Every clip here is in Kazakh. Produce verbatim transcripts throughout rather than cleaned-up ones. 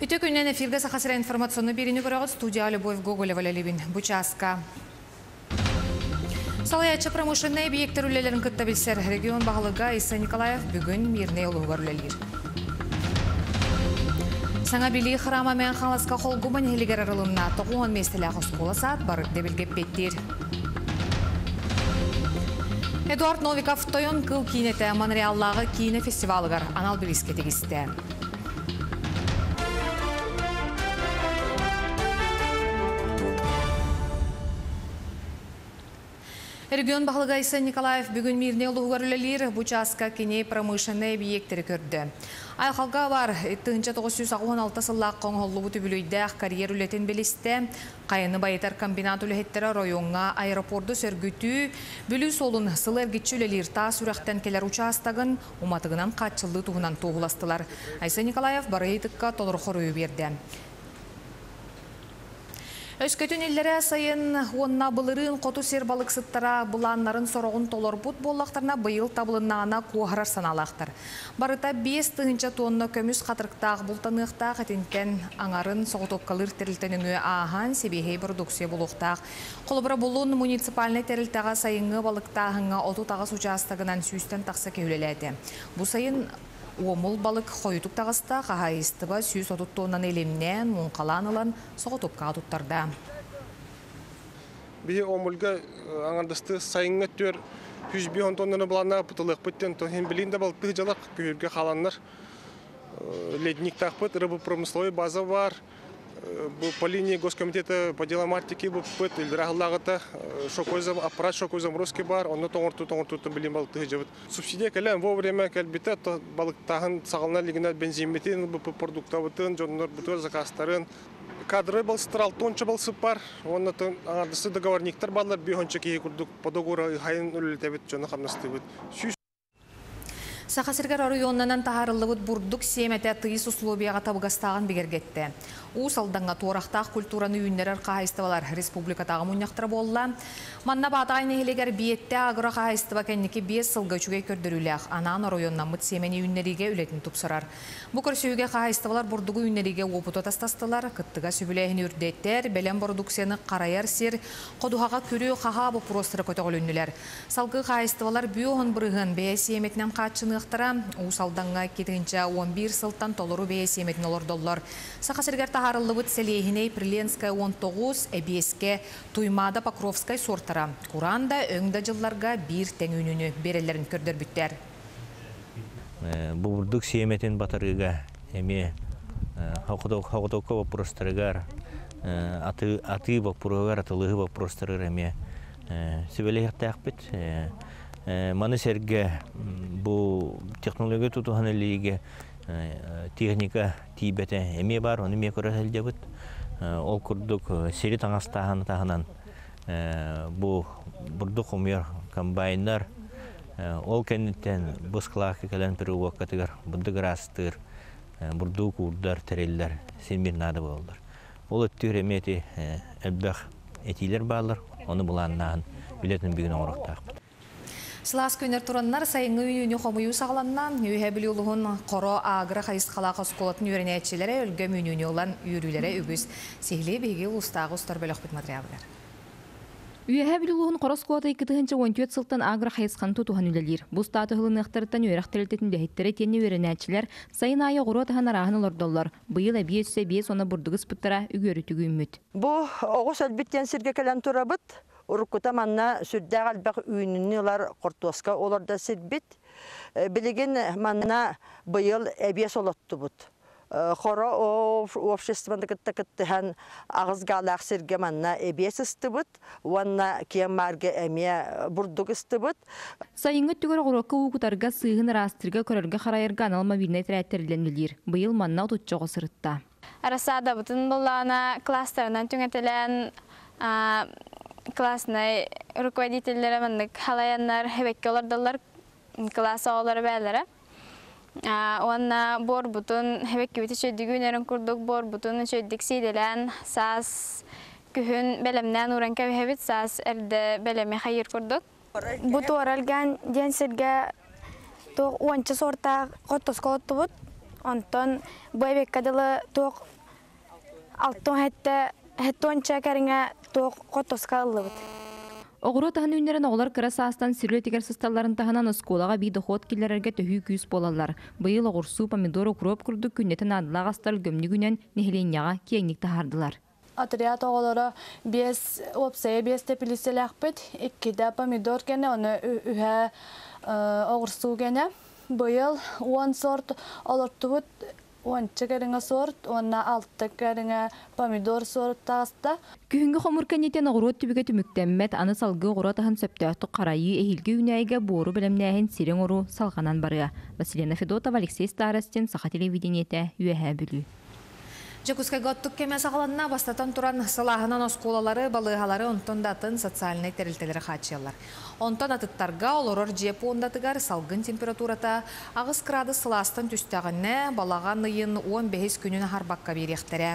Бүтө күннен эфирге сақасыра информационны беріні көріғыз студия Любовь Гоголева Лебин Бучаска. Салаячы промышленный объекттер үлелерін күтті білсер. Регион бағылыға Иса Николаев бүгін мирне олуғар үлелер. Саңа білі храма мен қаласқа қолғымын елігер арылымна тоғуын местілі қосқолы саат барық дебілгеп беттер. Эдуард Новиков тойон кыл кейнеті Монреаллағы кейіне фестивалығар анал біліске тегісті. Регион бағылыға Иса Николаев бүгін мирне олуғар үлелер Бучаска кене промышленный объекттері көрді. Айқалға бар тысяча девятьсот он алты сыллақ қоңғолы бұты бүлейдәқ карьер үлетін білісті. Қайыны байытар комбинат үлеттері районға аэропорды сөргүті бүлі солын сыл әргетші үлелер та сүрәқтен келер участағын уматығынан қатшылды туғынан тоғыластылар. Иса Николаев барайтыққа толырқыр өй берді. Өскөтін елдері сайын онна бұлырын қоту сер балық сыттара бұланларын сорағын толыр бұт боллақтарына бұйыл табылынағына қуағарар саналақтар. Барыта бес тыгынча тонна көміс қатырықтақ бұлтанықтақ әтінкен аңарын соғытопқалыр тәрілтеніңі аған себейхей продукция болуқтақ. Қолыбыра бұлын муниципальный тәрілтаға сайынғы балықтағыңа оту тағыз участығынан сүйістен тақса кеулеләді. Бұл сайын Уомул балық қойытук тағыста қағайыстыба сүйіс отуттуынан елемнен мұнқаланылан соғытупқа тұттарда. Бие омулға аңардысты сайынғы төр жүз бес тоннаны бұлана бұтылық бұттен тохен білінде балықты жалақ күйірге қаланлар. Ледник тақпыт, рыбы промысловой база бар. По линии Госкомитета по делам Арктики был пыт, Ильдрахлагата, шокозам, аппарат шокозам русский бар, он на тонгорту тонгорту были балықты живут. Субсидия калям вовремя кальбита, то балыктахан сағална лигнат бензиметин, был продуктовытын, жоннор бутыр закастарын. Кадры был страл тонча был сыпар, он на то ардысы договорниктар балар бихончаки курдук по договору хайын үлетебит жона хамнастыбыт. Сақасыргар районынан тахарылыбыт бурдук семете тыйыс условияға табығастағын бігергетті. Уыс алданға туарақтақ культураны үйіндерер қағайыстывалар республикатағы мұняқтыры болла. Манна батағайны елегер биетті ағыра қағайыстыва кәнекі бес сылға жүгей көрдіріліғ. Анан районнан мұт семені үйіндериге үлетін тұпсырар. Бұ көрсеуге қағайыстывалар бурдугу үйіндериге опыты тастастылар. Кыттыға сөбілейін үрдеттер, бәлем продукцияны қарайар сер, қодуғаға көрі қаға бұ простыры көтіғыл үнілер. Салғы қағайыстывалар бүйоғын бұрығын бәе семетінен қатшыны Усалданға кетігінші он бір сылттан толыру бейесі еметін олар доллар. Сақасыргер тахарылы бұт сәлейхіне Приленская он тоғыз, Эбеске, Туймада Покровскай сортара. Куранда өңді жылларға бір тәң үніні берелерін көрдір бүттер. Бұбырдық семетін батырыға, әме хауқыдауқа бапырыстырығар, аты бапырығар, атылығы бапырыстырығар әме сөбелер тәқпет. Маны серге бұл технология тұтуғаны лиге техника тибеті әме бар, оны ме көрі әлде бұд. Ол күрдік сері таңастағаны тағынан бұл бұрдық умер комбайндар. Ол кәнеттен бұсқылақы кәлін пірі уақытығар, бұдығыр астығыр, бұрдық ұрдар, тәрелдер, сенбер нады болдар. Ол өттігір әметі әлбәқ әтейлер балыр, оны бұланнағын білетін бүгін оңырықтақ. Сылас көнер тұраннар сайыңғы үйіне қомыйу сағаланнан, үйе білі ұлығын қоро ағыры қайыс қалаға сколатын үйрені әтшілері өлгі мүніне olan үйрілері үгіз. Сехле бейге ұстағы ұстар бөліқ біт материалдар. Үйе білі ұлығын қоро сколаты екітігінші он төрт сылттан ағыры қайысқан тұтуған үлелер. Бұл статы ғылын ұқтырыттан үйрақ тәрілтетін дәйттері тені үйрені әтшілер сайын айы ғұру атаған арағын олардолар. Бұйыл әбие түсе бие соны бұрдығыз бұттыра үгері түгі үміт. Бұл оғыз әлбеттен сірге кәлен тұра бұт. Урукута манна сүрдәг албак үйнүнү олар кортуаска оларда сирбит. Билеген манна быйыл әбиес олотту бут. Хоро обществода кыттыхан агызгалак сирге манна әбиес истыбыт. Уанна киямарга әмия бурдук истыбыт. Сайынгы түгөр урокка укутарга сыйын растырга көрөргө харайырга аналма бирне тирәттерленилер. Быйыл манна утуччого сырытта. Арасада бутун булана класстарынан түңетелен классный руководителлері мандык халаяннар хебекке олардалар класса олары бәлері. Онна бор бутун хебекке бити чөйдігінерін күрдік бор бутун чөйдік сейделен сас күхін бәлемнен уран кәбі сас әрді бәлеме қайыр күрдік. Бұты оралған денсерге ончы сорта қоттыз қолытты бұд. Онтон бәйбек кадылы тоқ алтон хәтта хәттонча кәреңә тоқ котоска аллыбыт. Оғыру тахын үнерін оғылар кырасастан сирле тегер сысталарын тахынан осколаға бей дохот келлерерге төхі күйіс болалар. Бұйыл оғырсу, помидор, укроп күрдік күннетін адылақ астар гөмні күнен нехеленяға кеңнік тахардылар. Отряд оғылары бес опсая бес тепіліселі ақпет, иккіде помидор кәне, оны үхә оғырсу кәне. Бұйыл он сорт олырты бұд, ончы кәріңі сорт, онна алты кәріңі помидор сорт тағыста. Күхінгі қомыр кәнетен оғырот түбіге түміктәммет аны салғы оғыротағын сөптәқті қарайы әйілгі үнәйге бору білімнәйін сирен ору салғанан барыға. Василина Федотова, Алексей Старостин, Саха телевидениеті, Үйәхә бүлі. Жекускай готтук кеме сағаланна бастатан туран сылағынан осколалары, балығалары онтон датын социальный терілтелері қачылар. Онтон атыттарға олорор жеп ондатыгар салгын температурата ағыз градус сыластан түстәғінне балаған ыйын он бес күнін харбаққа беректері.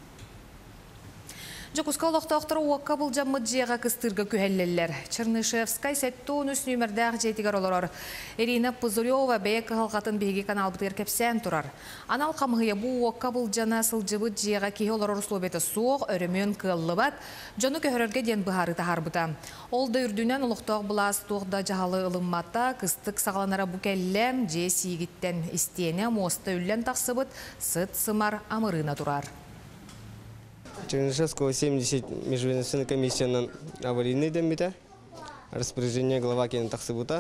Жекуска олықтақтыры уаққа бұл жаммыд жеға кыстырға күхәллелер. Чернышевскай сәттуын үс нөмірдәғ жетігер олорор. Ирина Пузырёва бәйек қалғатын бейге канал бұтыр кәпсән тұрар. Анал қамғыя бұл уаққа бұл жана сылжыбыд жеға кейі олорор слобеті суық, өрімен кыллы бат, жоны көхірерге ден бұхары тахар бұта. Ол да үрдінен олықтақ бұлас туғда жағалы ылыммата кыстық сағаланара бұ кәлләм же сигіттен істене моста үллен тақсыбыд сыт сымар амырына тұрар. Чернышевского семьдесят межведомственная комиссия на аварийный дембита, распоряжение глава Кенетахсыбута,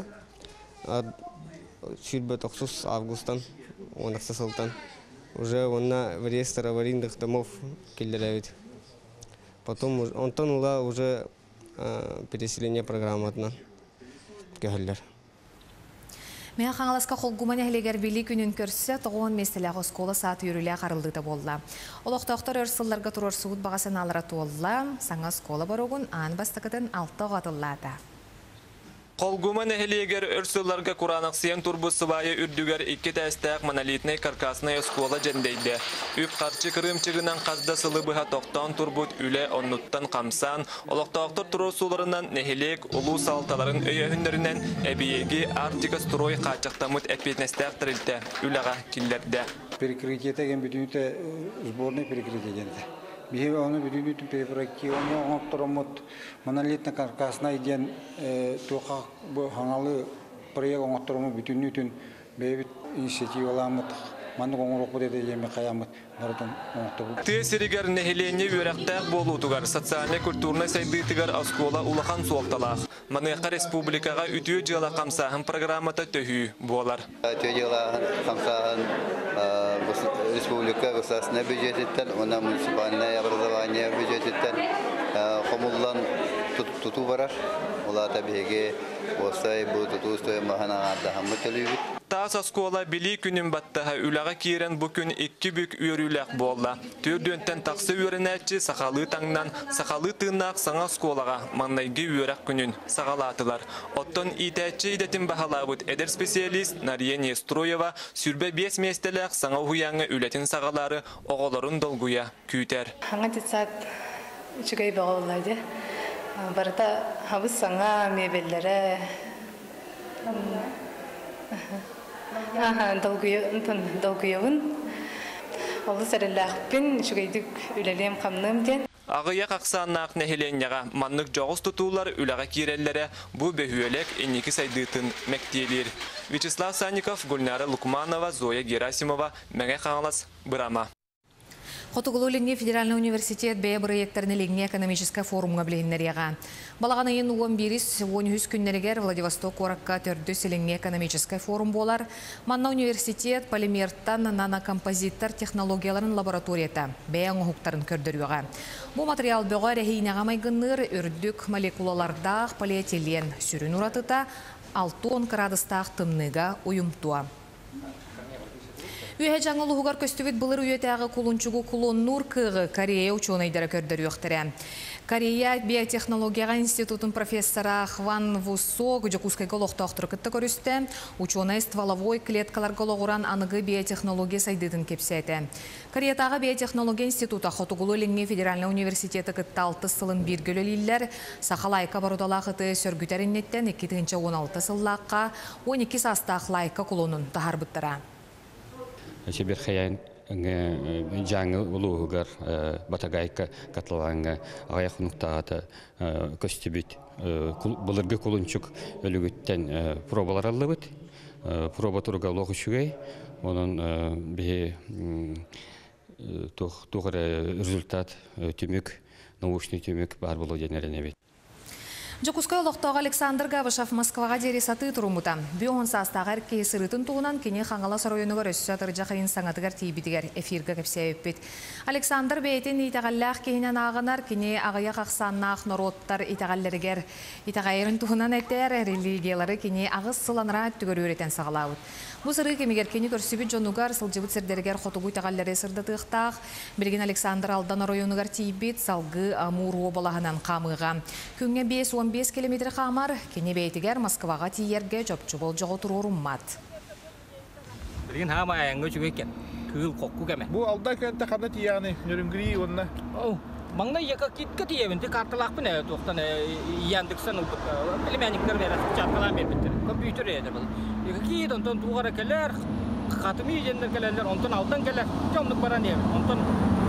чуть бы с августа, он аксасалтан, уже он на в реестр аварийных домов киллеревит. Потом он тонула уже переселение программы одна кехаллер. Мен қаңаласқа қолгуман әхілегер білі күнін көрсе, тоғуын местеліғі оскола сааты үрілі қарылды болла. Олықтақтар өрсылларға тұрор суыт бағасын алыра туолла, саңа оскола баруғын аң бастықытын алты ғатыллады. Қолгуман әхілегер өрсілларға құранық сен турбу сывайы үрдігер екі тәстәқ монолитный каркасына оскола жәндейді. Үп қарчы кырымчығынан қазда сылы бұға тоқтан турбут үлі оннуттан қамсан, олықтақтар тұру суларынан нәхілек ұлу салталарын өйәхіндерінен әбиеге Арктика строй қачықтамыт әпетнестәқ тірілді үліға киллерді. Перекрытие теген бүтінуті сборный перекрытие денді. Бихе оны бүтінуті перекрытие, оны оңықтырымыт монолитный каркасына иден туға хаңалы проект оңықтырымы бүтінуетін бейбіт инициативаламыт, маңдық оңырық бұдеді емі қаямыт барытын оңықтыру. Тесерігер нәхілене өрәқтәқ болуытығар, социальный-культурный сайдытығар аскола улахан суалталақ. Манеқа республикаға үтіе жыла қамсағын программата төхі болар. Үтіе жыла қамсағын республика государственный бюджеттен, она муниципальное образование бюджеттен қомылдан туту барар. Ола табиге осай бу туту стоя махана адахамы төлөбүт. Тас аскола били күнүн баттаха үлага кирен бу күн икки бүк үйрүләк болла. Төрдөнтен таксы үйренәчи сахалы таңнан сахалы тыынак саңа асколага маңнайгы үйрәк күнүн сагалатылар. Оттон итәчи идетин бахалабыт эдер специалист Нария Нестроева сүрбе бес местелек саңа хуяңы үлетин сагалары оголорун долгуя күтер. Хаңа тисат чугай багылайды. Барата хабыз саңа мебелләре долгуявын олы сәрелләқпен шүгейдік үлелем қамным ден. Ағыя қақсаннақ нәхеленяға маннық жоғыз тұтулар үліға керелері бұ бөхуелек енекі сайдытын мәктелер. Вячеслав Санников, Гульнара Лукманова, Зоя Герасимова, Мәңе қаңылас, Бұрама. Хотугулу Линге Федеральный университет бәе проекттарны Линге экономическая форумға білгендеріға. Балаған айын он бирис он үз күннерігер Владивосток ораққа төрдіс Линге экономическая форум болар. Манна университет полимерттан нанокомпозиттар технологияларын лабораторията бәе оңықтарын көрдіріға. Бұл материал бөға рәхейнеға майгыныр үрдік молекулалардақ полиэтилен сүрін ұратыта алты он градустақ тымныға ұйымтуа. Үйе жаңыл ұғығар көстөвет бұлыр үйетәғі құлынчуғы құлын кығы Корея ученыйдары көрдір өқтірі. Корея биотехнологияға институтын профессора Хван Вусок Жокускай голоқты оқтыры күтті көрісті. Ученый стволовой клеткалар голоғыран анығы биотехнология сайдыдын кепсәті. Кореятағы биотехнология института Хотугулу Линге Федеральный университеті күтті алты сылын бір көлелілер сақалайқа барудалақыты сөргüтеріннеттен екі мың он алты сыллаққа он екі састақ лайқа құлынын тахар бұттыра. Себер хаян жаңы улуугар батагайка катланга аяк нуктагата көстүбүт булыргы кулунчук өлүгүттен пробалар алыбыт проба турга логушугай онун бе тугара результат түмүк научный түмүк бар болу денеренебит. Жокускай олоқтоғы Александр Габышев Москваға дересаты тұрымыта. Бүйоғын састағар кейсірітін туғынан кене қаңала саройынығыр өссі атыржақырын саңатығар тейбітігер эфирге кәпсе өппет. Александр бәйтін итағаллақ кейінен ағынар, кене ағыя қақсаннақ нороттар итағаллерігер. Итағайырын туғынан әттер религиялары кене ағыз сыланыра түгір өретен сағалауыд. Бұл сыры кемегер кені көрсібіт жонуғар сылжыбыт сірдергер қотығуй тағаллары сырдатықтақ. Білген Александр алдан районығар тейбет салғы амур обалағынан қамыға. Күнге бес он бес километр қамар, кені бейтігер Москваға тиерге жопчу бол жоғы тұру ұммат. Білген хама аяңғы жүге кен, күл қоққу кәме. Бұл алда кәнті қанда тияғыны, нүрінгірі онына? Маңна ека китке тиевінті картылақпын әйті оқтан ияндықсан ұлдық. Білімәніктер бәрі чартылан бербіттір. Компьютер еді бұл. Ека кейт, онтан туғара кәлер, қатымы ежендер кәлерлер, онтан алдан кәлер, жомдық баран ебін. Онтан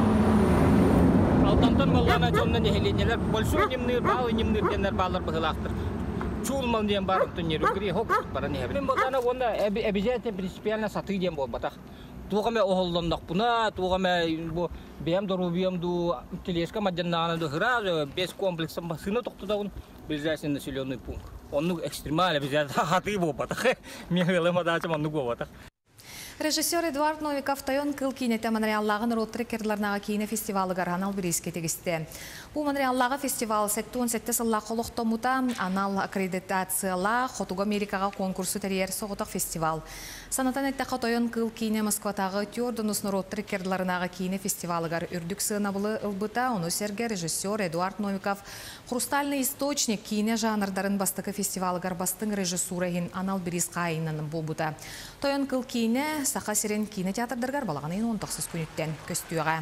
алдантан маллана жомдан ехеленелер, большой немныр, балы немныр денер балар бұғылақтыр. Чулмал дем бар, онтан нерүгірі хоқ баран ебін. Мен болдана онда әбізәтен принципиально саты дем бол батақ. Туғаме оғылдандақ бұна, туғаме бәм дұру бәм ду телеска маджаннағаны ду ғыра, бес комплексен басыны тоқтыдауын білзәсін населенный пункт. Онны экстремально білзәсін хаты бол батақ. Мен ғылыма дачам онны бол батақ. Режиссер Эдуард Новиков тайон кыл кинете Монреаллағы ротрекерларнаға кейіне фестивалы гаранал біреске тегісті. Бұл Монреаллағы фестивал сәтті он сәтті сылла қолықтомута анал аккредитацияла Хотуг Америкаға конкурсы тәрер соғытық фестивал. Санатан әттіқі тайон кыл кейіне Москватағы тюрдынусын ротрекерларнаға кейіне фестивалығар үрдік сына бұлы ұлбыта, оны серге режиссер Эдуард Новиков «Хрустальный источник» кейіне жанрдарын бастықы фестивалығар бастың режиссурағын анал бірес қайынын болбыта. Тайон кыл кейіне Сақа сирен кинотеатрдыргар балағанын он тоқсыз күніттен көстіуға.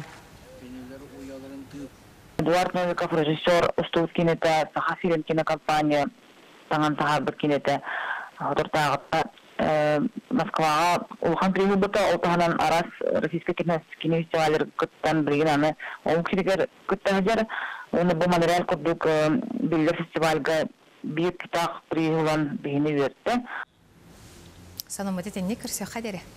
Эдуард Новиков, режиссер, ұстуыт кинеті, Сақа сирен кинокомпания, таңан саға бір кинеті, отыртағытта Москваға ұлған приғы бұта, олтағынан арас Российский кинофестивалер күттен бірген аны, ол кірігер күттен жер, оны бұл Монреаль күрдік білдер фестивальға бейік күтақ приғылан бейіні өртті. Санымыты тенне кірсе қадері.